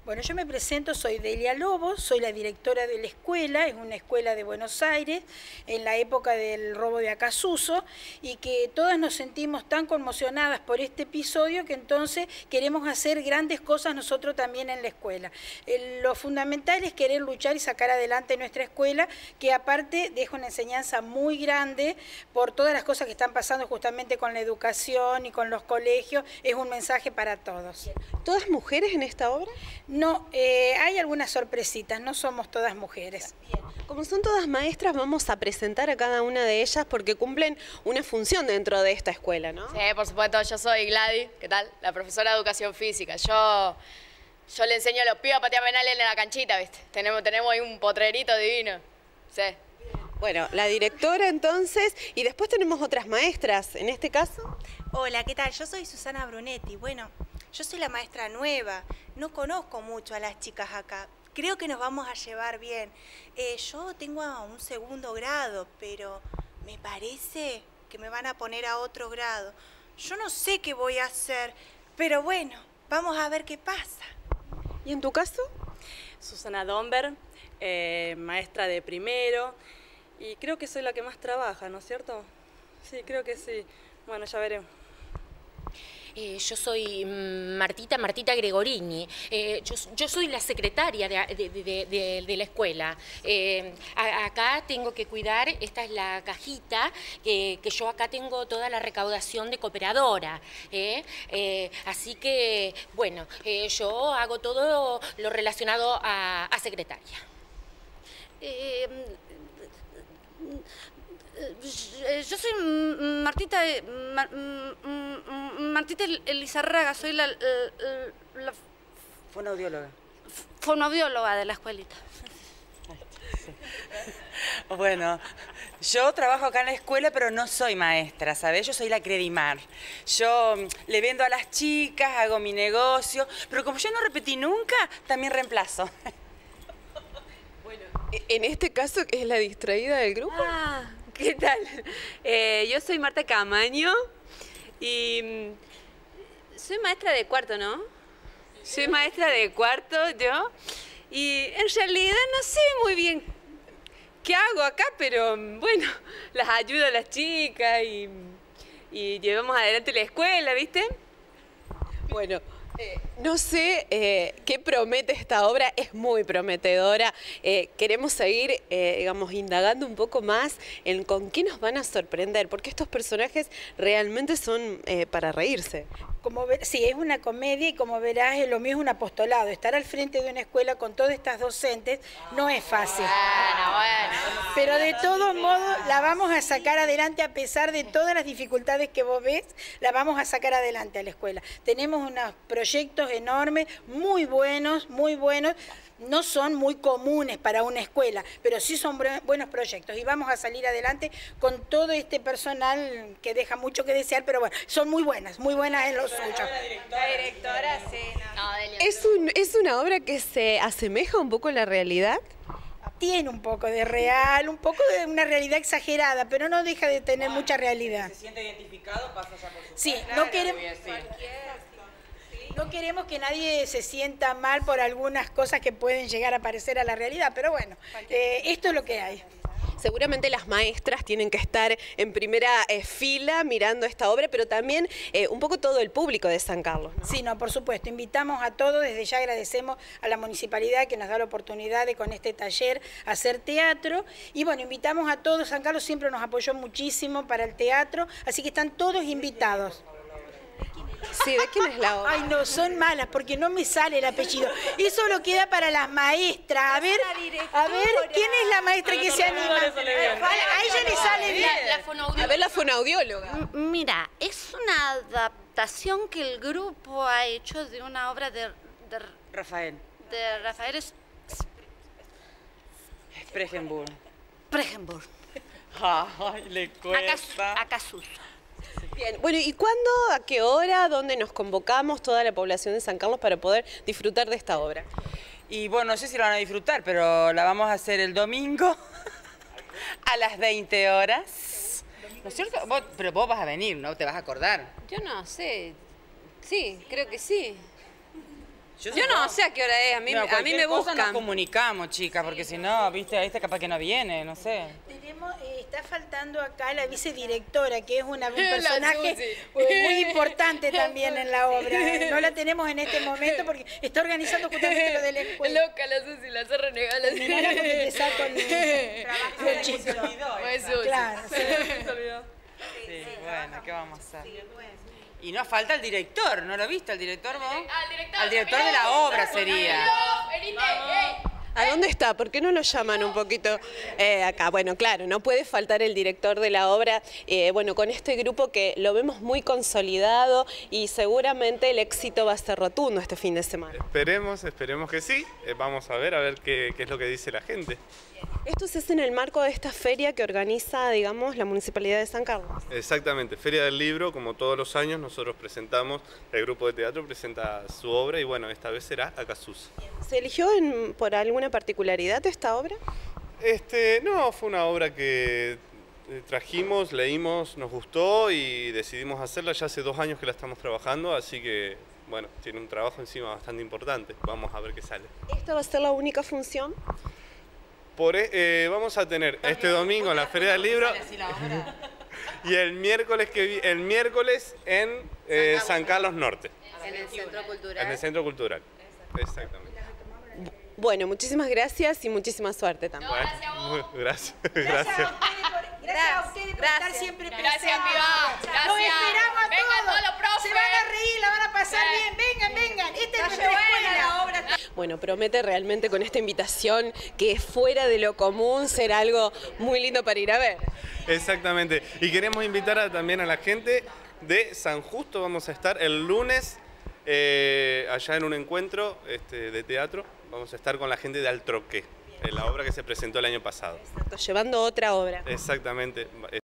Bueno, yo me presento, soy Delia Lobos, soy la directora de la escuela, es una escuela de Buenos Aires, en la época del robo de Acasuso, y que todas nos sentimos tan conmocionadas por este episodio que entonces queremos hacer grandes cosas nosotros también en la escuela. Lo fundamental es querer luchar y sacar adelante nuestra escuela, que aparte deja una enseñanza muy grande por todas las cosas que están pasando justamente con la educación y con los colegios, es un mensaje para todos. ¿Todas mujeres en esta obra? No, hay algunas sorpresitas, no somos todas mujeres. Bien. Como son todas maestras, vamos a presentar a cada una de ellas porque cumplen una función dentro de esta escuela, ¿no? Sí, por supuesto, yo soy Gladys, ¿qué tal? La profesora de Educación Física. Yo le enseño a los pibes a patear penales en la canchita, ¿viste? Tenemos ahí un potrerito divino. Sí. Bueno, la directora entonces, y después tenemos otras maestras, en este caso. Hola, ¿qué tal? Yo soy Susana Brunetti. Bueno, yo soy la maestra nueva, no conozco mucho a las chicas acá. Creo que nos vamos a llevar bien. Yo tengo un segundo grado, pero me parece que me van a poner a otro grado. Yo no sé qué voy a hacer, pero bueno, vamos a ver qué pasa. ¿Y en tu caso? Susana Domber, maestra de primero, y creo que soy la que más trabaja, ¿no es cierto? Sí, creo que sí. Bueno, ya veremos. Yo soy Martita Gregorini. Yo soy la secretaria de la escuela. Acá tengo que cuidar, esta es la cajita, que yo acá tengo toda la recaudación de cooperadora. Así que, bueno, yo hago todo lo relacionado a secretaria. Yo soy Martita Elizarraga, soy la fonoaudióloga. Fonoaudióloga de la escuelita. Sí. Bueno, yo trabajo acá en la escuela, pero no soy maestra, ¿sabes? Yo soy la Credimar. Yo le vendo a las chicas, hago mi negocio, pero como yo no repetí nunca, también reemplazo. Bueno, en este caso es la distraída del grupo. ¿Qué tal? Yo soy Marta Camaño y soy maestra de cuarto, ¿no? Soy maestra de cuarto yo y en realidad no sé muy bien qué hago acá, pero bueno, las ayudo a las chicas y llevamos adelante la escuela, ¿viste? Bueno, no sé qué promete esta obra, es muy prometedora. Queremos seguir, digamos, indagando un poco más en con qué nos van a sorprender, porque estos personajes realmente son para reírse. Sí, es una comedia y como verás, lo mío es un apostolado. Estar al frente de una escuela con todas estas docentes no es fácil. Bueno. Pero de todos modos la vamos a sacar adelante a pesar de todas las dificultades que vos ves, la vamos a sacar adelante a la escuela. Tenemos unos proyectos enormes, muy buenos, no son muy comunes para una escuela, pero sí son buenos proyectos y vamos a salir adelante con todo este personal que deja mucho que desear, pero bueno, son muy buenas en lo suyo. La directora, sí. ¿Es una obra que se asemeja un poco a la realidad? Tiene un poco de real, un poco de una realidad exagerada, pero no deja de tener mucha realidad. ¿Se siente identificado? Pasa ya por su Sí, claro, no queremos que nadie se sienta mal por algunas cosas que pueden llegar a parecer a la realidad, pero bueno, esto es lo que hay. Seguramente las maestras tienen que estar en primera fila mirando esta obra, pero también un poco todo el público de San Carlos, ¿no? Sí, no, por supuesto. Invitamos a todos, desde ya agradecemos a la municipalidad que nos da la oportunidad de con este taller hacer teatro. Y bueno, invitamos a todos, San Carlos siempre nos apoyó muchísimo para el teatro, así que están todos invitados. Sí, ¿de quién es la obra? Ay, no, son malas porque no me sale el apellido. Eso lo queda para las maestras. A ver, ¿quién es la maestra que se anima? A ella le sale bien. A ver, la fonoaudióloga. Mira, es una adaptación que el grupo ha hecho de una obra de Rafael. De Rafael Spregenburg. Ay, le cuesta. Acasuso. Bien, bueno, ¿y cuándo, a qué hora, dónde nos convocamos toda la población de San Carlos para poder disfrutar de esta obra? Y bueno, no sé si la van a disfrutar, pero la vamos a hacer el domingo a las 20 horas. ¿No es cierto? Pero vos vas a venir, ¿no? Te vas a acordar. Yo no sé. Sí, creo que sí. Yo no sé a qué hora es, a mí me buscan. Nos comunicamos, chicas, porque si no, viste, ahí está capaz que no viene, no sé. Está faltando acá la vicedirectora, que es un personaje muy importante también en la obra. No la tenemos en este momento porque está organizando justamente lo de la escuela. Loca la Susi, la hace renegar la Susi. Mirá porque empezar con los chicos. Claro, sí, bueno, ¿qué vamos a hacer? Y nos falta el director, ¿no lo viste? ¿El director vos? Al director de la obra sería. ¿A dónde está? ¿Por qué no lo llaman un poquito acá? Bueno, claro, no puede faltar el director de la obra, bueno, con este grupo que lo vemos muy consolidado y seguramente el éxito va a ser rotundo este fin de semana. Esperemos que sí. Vamos a ver qué es lo que dice la gente. Esto se hace en el marco de esta feria que organiza, digamos, la Municipalidad de San Carlos. Exactamente, Feria del Libro, como todos los años nosotros presentamos, el grupo de teatro presenta su obra y bueno, esta vez será Acasuso. ¿Se eligió por alguna particularidad esta obra? No, fue una obra que trajimos, leímos, nos gustó y decidimos hacerla. Ya hace 2 años que la estamos trabajando, así que bueno, tiene un trabajo encima bastante importante. Vamos a ver qué sale. ¿Esta va a ser la única función? Vamos a tener este domingo en la Feria del Libro y el miércoles en San Carlos Norte. En el Centro Cultural. En el Centro Cultural, exactamente. Bueno, muchísimas gracias y muchísima suerte también. Bueno, gracias. Gracias a ustedes por estar siempre presentes. Gracias, piba. Gracias. Los esperamos a Vengan todos. todos los profes. Se van a reír, la van a pasar bien. Vengan. Esta es nuestra escuela. Bueno, promete realmente con esta invitación que es fuera de lo común ser algo muy lindo para ir a ver. Exactamente. Y queremos invitar también a la gente de San Justo. Vamos a estar el lunes allá en un encuentro de teatro. Vamos a estar con la gente de Altroqué, la obra que se presentó el año pasado. Exacto, llevando otra obra. Exactamente.